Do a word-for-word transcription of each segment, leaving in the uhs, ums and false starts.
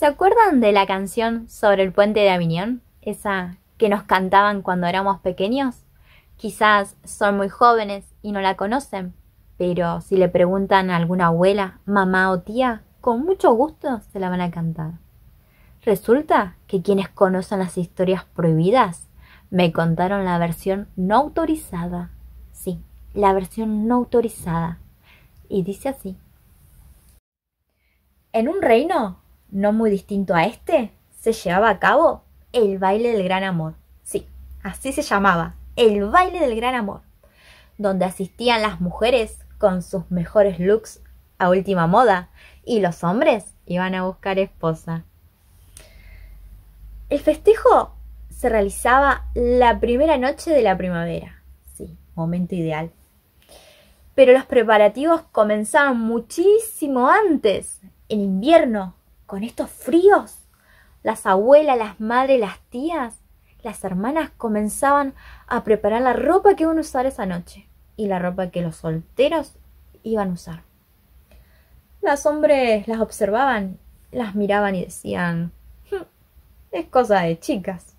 ¿Se acuerdan de la canción sobre el puente de Aviñón? Esa que nos cantaban cuando éramos pequeños. Quizás son muy jóvenes y no la conocen, pero si le preguntan a alguna abuela, mamá o tía, con mucho gusto se la van a cantar. Resulta que quienes conocen las historias prohibidas me contaron la versión no autorizada. Sí, la versión no autorizada. Y dice así. En un reino no muy distinto a este, se llevaba a cabo el baile del gran amor. Sí, así se llamaba, el baile del gran amor, donde asistían las mujeres con sus mejores looks a última moda y los hombres iban a buscar esposa. El festejo se realizaba la primera noche de la primavera. Sí, momento ideal. Pero los preparativos comenzaban muchísimo antes. En invierno, con estos fríos, las abuelas, las madres, las tías, las hermanas comenzaban a preparar la ropa que iban a usar esa noche y la ropa que los solteros iban a usar. Los hombres las observaban, las miraban y decían, hm, es cosa de chicas.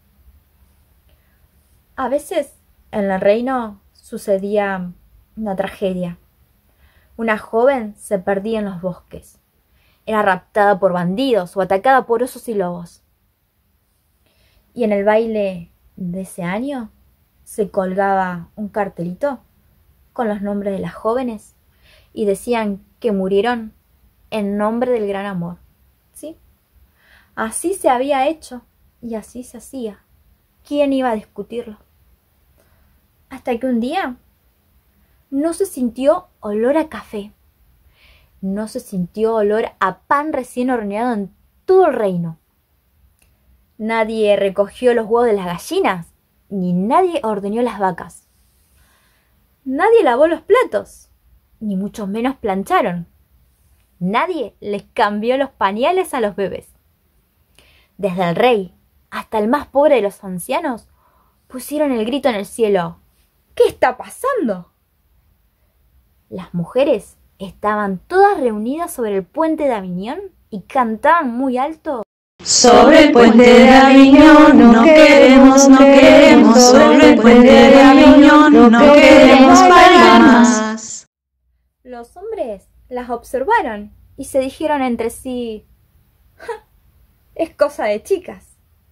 A veces en el reino sucedía una tragedia. Una joven se perdía en los bosques. Era raptada por bandidos o atacada por osos y lobos. Y en el baile de ese año se colgaba un cartelito con los nombres de las jóvenes y decían que murieron en nombre del gran amor. ¿Sí? Así se había hecho y así se hacía. ¿Quién iba a discutirlo? Hasta que un día no se sintió olor a café. No se sintió olor a pan recién horneado en todo el reino. Nadie recogió los huevos de las gallinas, ni nadie ordeñó las vacas. Nadie lavó los platos, ni mucho menos plancharon. Nadie les cambió los pañales a los bebés. Desde el rey hasta el más pobre de los ancianos pusieron el grito en el cielo. ¿Qué está pasando? Las mujeres estaban todas reunidas sobre el puente de Aviñón y cantaban muy alto. Sobre el puente de Aviñón no queremos, no queremos, sobre el puente de Aviñón no queremos bailar más. Los hombres las observaron y se dijeron entre sí, ¡ja! Es cosa de chicas.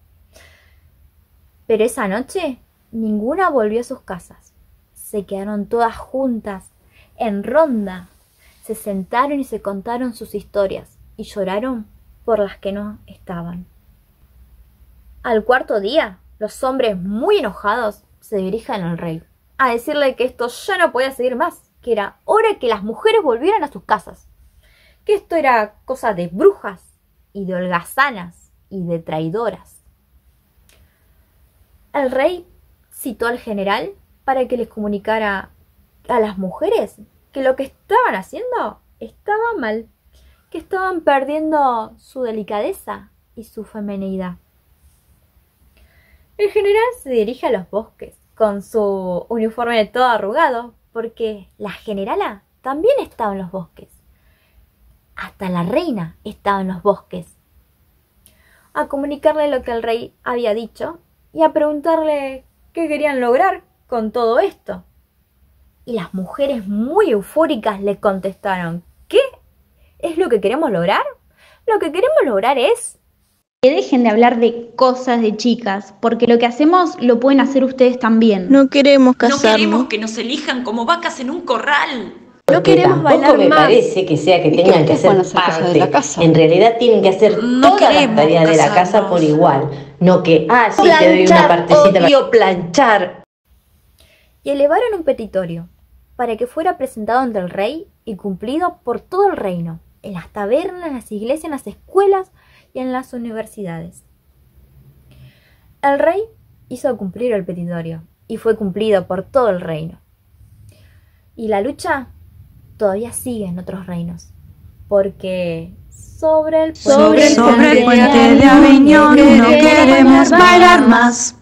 Pero esa noche ninguna volvió a sus casas. Se quedaron todas juntas, en ronda. Se sentaron y se contaron sus historias y lloraron por las que no estaban. Al cuarto día, los hombres muy enojados se dirigen al rey a decirle que esto ya no podía seguir más, que era hora que las mujeres volvieran a sus casas, que esto era cosa de brujas y de holgazanas y de traidoras. El rey citó al general para que les comunicara a las mujeres que lo que estaban haciendo estaba mal, que estaban perdiendo su delicadeza y su feminidad. El general se dirige a los bosques con su uniforme todo arrugado, porque la generala también estaba en los bosques. Hasta la reina estaba en los bosques. A comunicarle lo que el rey había dicho y a preguntarle qué querían lograr con todo esto. Y las mujeres muy eufóricas le contestaron, ¿qué? ¿Es lo que queremos lograr? Lo que queremos lograr es... Que dejen de hablar de cosas de chicas, porque lo que hacemos lo pueden hacer ustedes también. No queremos casarnos. No queremos que nos elijan como vacas en un corral. No queremos bailar me más. Parece que sea que tengan que hacer parte de la casa. En realidad tienen que hacer no todas las tareas de la casa por igual. No que, ah, sí, planchar, te doy una partecita. Odio planchar. Y elevaron un petitorio para que fuera presentado ante el rey y cumplido por todo el reino, en las tabernas, en las iglesias, en las escuelas y en las universidades. El rey hizo cumplir el petitorio y fue cumplido por todo el reino. Y la lucha todavía sigue en otros reinos, porque sobre el puente, sobre el puente de Aviñón no queremos bailar más.